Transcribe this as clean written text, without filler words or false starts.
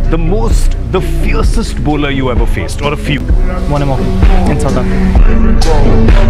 the fiercest bowler you ever faced, or a few? Morkel in South Africa.